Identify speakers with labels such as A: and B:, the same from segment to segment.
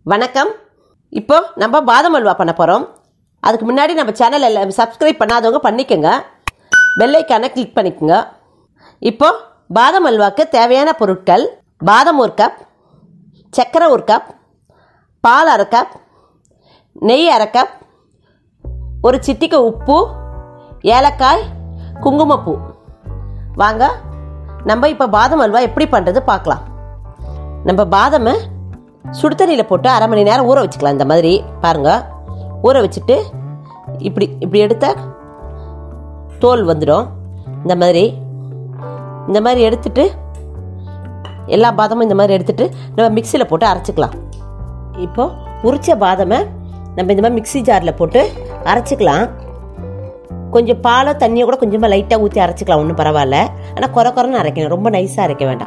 A: வணக்கம். இப்போ நம்ம பாதாம் அல்வா பண்ண போகிறோம். அதுக்கு முன்னாடி நம்ம சேனலை சப்ஸ்கிரைப் பண்ணாதவங்க பண்ணிக்கோங்க. பெல் ஐக்கானை கிளிக் பண்ணிக்கோங்க. இப்போ பாதாம் அல்வாக்கு தேவையான பொருட்கள்: பாதாம் 1 கப், சர்க்கரை 1 கப், பால் 1/2 கப், நெய் 1/2 கப், ஒரு சிட்டிகை உப்பு, ஏலக்காய், குங்குமப்பூ. வாங்க நம்ம இப்போ பாதாம் அல்வா எப்படி பண்ணுறது பார்க்கலாம். நம்ம பாதாமை சுடு தண்ணியில் போட்டு 1/2 மணி நேரம் ஊற வச்சுக்கலாம். இந்த மாதிரி பாருங்கள், ஊற வச்சுட்டு இப்படி எடுத்தால் தோல் வந்துடும். இந்த மாதிரி எடுத்துட்டு எல்லா பாதாமும் இந்த மாதிரி எடுத்துட்டு நம்ம மிக்சியில் போட்டு அரைச்சிக்கலாம். இப்போது உரித்த பாதாமை நம்ம இந்த மாதிரி மிக்சி ஜாரில் போட்டு அரைச்சிக்கலாம். கொஞ்சம் பாலை தண்ணியை கூட கொஞ்சமாக லைட்டாக ஊற்றி அரைச்சிக்கலாம், ஒன்றும் பரவாயில்ல. ஆனால் குறைன்னு அரைக்கணும், ரொம்ப நைஸாக அரைக்க வேண்டாம்.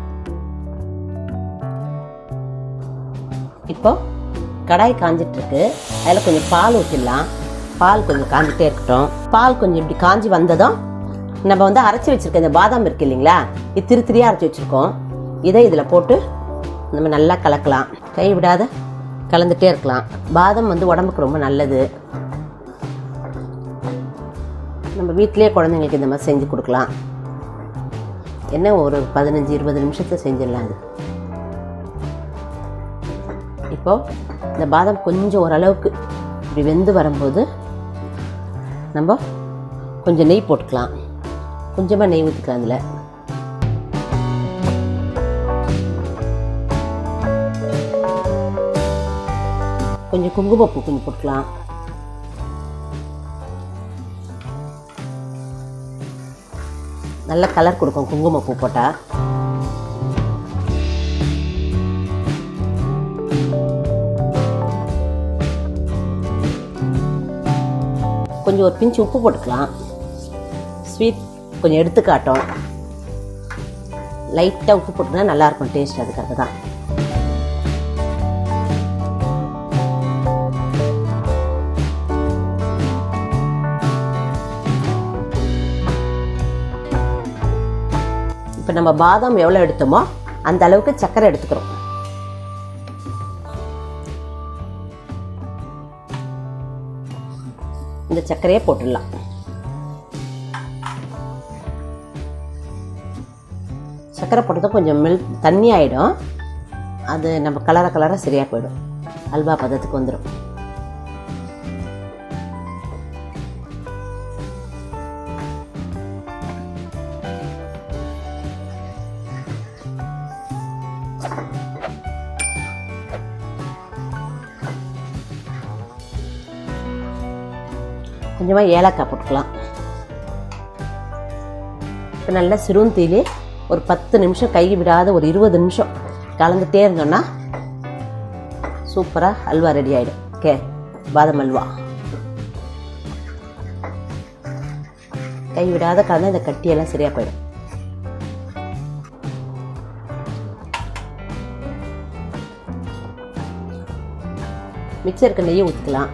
A: இப்போ கடாய் காஞ்சிட்ருக்கு, அதில் கொஞ்சம் பால் ஊற்றிடலாம். பால் கொஞ்சம் காஞ்சிட்டே இருக்கட்டும். பால் கொஞ்சம் இப்படி காஞ்சி வந்ததும் நம்ம வந்து அரைச்சி வச்சுருக்க இந்த பாதாம் இருக்குது இல்லைங்களா, இது திரியாக அரைச்சி வச்சுருக்கோம். இதை இதில் போட்டு நம்ம நல்லா கலக்கலாம். கை விடாத கலந்துகிட்டே இருக்கலாம். பாதாம் வந்து உடம்புக்கு ரொம்ப நல்லது. நம்ம வீட்டிலே குழந்தைங்களுக்கு இந்த மாதிரி செஞ்சு கொடுக்கலாம். என்ன ஒரு 15-20 நிமிஷத்தில் செஞ்சிடலாம் அது. இப்போது இந்த பாதாம் கொஞ்சம் ஓரளவுக்கு இப்படி வெந்து வரும்போது நம்ம கொஞ்சம் நெய் போட்டுக்கலாம். கொஞ்சமாக நெய் ஊற்றிக்கலாம். அதில் கொஞ்சம் குங்குமப்பூ கொஞ்சம் போட்டுக்கலாம். நல்ல கலர் கொடுக்கும் குங்குமப்பூ போட்டால். கொஞ்சம் ஒரு பிஞ்சு உப்பு போட்டுக்கலாம். ஸ்வீட் கொஞ்சம் எடுத்து காட்டும். லைட்டாக உப்பு போட்டுனா நல்லாயிருக்கும் டேஸ்ட், அதுக்காக தான். இப்போ நம்ம பாதாம் எவ்வளோ எடுத்தோமோ அந்த அளவுக்கு சர்க்கரை எடுத்துக்கிறோம். இந்த சர்க்கரையை போட்டுடலாம். சர்க்கரை போட்டதும் கொஞ்சம் தண்ணி ஆகிடும். அது நம்ம கலராக சரியாக போயிடும். அல்வா பதத்துக்கு வந்துடும். கொஞ்சமாக ஏலக்காய் போட்டுக்கலாம். இப்போ நல்லா சிறுந்தீலே ஒரு 10 நிமிஷம் கை விடாத ஒரு 20 நிமிஷம் கலந்துகிட்டே இருந்தோன்னா சூப்பராக அல்வா ரெடி ஆகிடும். ஓகே, பாதாம் அல்வா கை விடாத கலந்தால் இந்த கட்டியெல்லாம் சரியாக போயிடும். மிக்சருக்கு நெய்யை ஊற்றிக்கலாம்.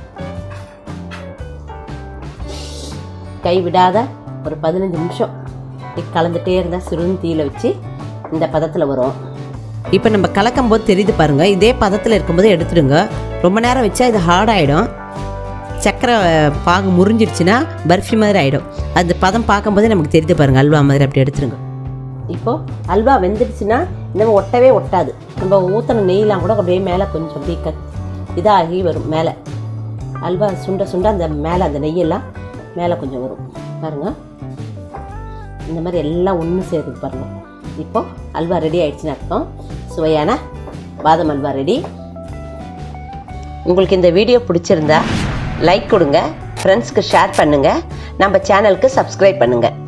A: கை விடாத ஒரு 15 நிமிஷம் கலந்துகிட்டே இருந்தால் சிறுந்தீயில் வச்சு இந்த பதத்தில் வரும். இப்போ நம்ம கலக்கும் போது தெரியுது பாருங்கள், இதே பதத்தில் இருக்கும்போது எடுத்துடுங்க. ரொம்ப நேரம் வச்சா இது ஹார்டாகிடும். சக்கரை பாகு முறிஞ்சிடுச்சுன்னா பர்ஃபி மாதிரி ஆகிடும். அந்த பதம் பார்க்கும்போதே நமக்கு தெரியுது பாருங்கள், அல்வா மாதிரி. அப்படி எடுத்துடுங்க. இப்போது அல்வா வெந்துடுச்சுன்னா நம்ம ஒட்டவே ஒட்டாது. நம்ம ஊற்றின நெய்லாம் கூட அப்படியே மேலே கொஞ்சம் அப்படியே இதாகி வரும். மேலே அல்வா சுண்ட அந்த மேலே அந்த நெய்யெல்லாம் மேலே கொஞ்சம் வரும் பாருங்கள். இந்த மாதிரி எல்லாம் ஒன்று சேர்த்து பாருங்கள். இப்போ அல்வா ரெடி ஆகிடுச்சுன்னு அர்த்தம். சுவையான பாதாம் அல்வா ரெடி. உங்களுக்கு இந்த வீடியோ பிடிச்சிருந்தா லைக் கொடுங்க, ஃப்ரெண்ட்ஸ்க்கு ஷேர் பண்ணுங்கள், நம்ம சேனலுக்கு சப்ஸ்கிரைப் பண்ணுங்கள்.